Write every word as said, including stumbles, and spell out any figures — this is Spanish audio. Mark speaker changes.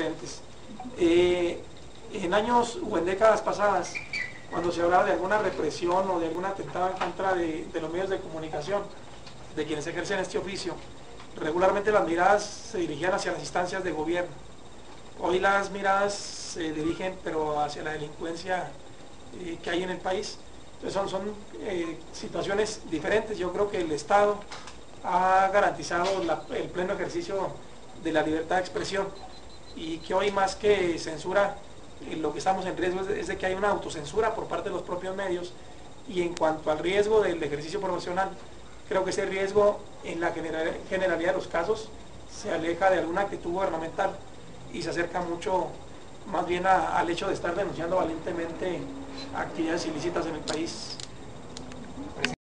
Speaker 1: diferentes. Eh, en años o en décadas pasadas, cuando se hablaba de alguna represión o de algún atentado en contra de, de los medios de comunicación, de quienes ejercen este oficio, regularmente las miradas se dirigían hacia las instancias de gobierno. Hoy las miradas se dirigen pero hacia la delincuencia eh, que hay en el país. Entonces son, son eh, situaciones diferentes. Yo creo que el Estado ha garantizado la, el pleno ejercicio de la libertad de expresión y que hoy más que censura, eh, lo que estamos en riesgo es de, es de que hay una autocensura por parte de los propios medios. Y en cuanto al riesgo del ejercicio profesional, creo que ese riesgo en la general, generalidad de los casos se aleja de alguna actitud gubernamental y se acerca mucho más bien a, al hecho de estar denunciando valientemente actividades ilícitas en el país.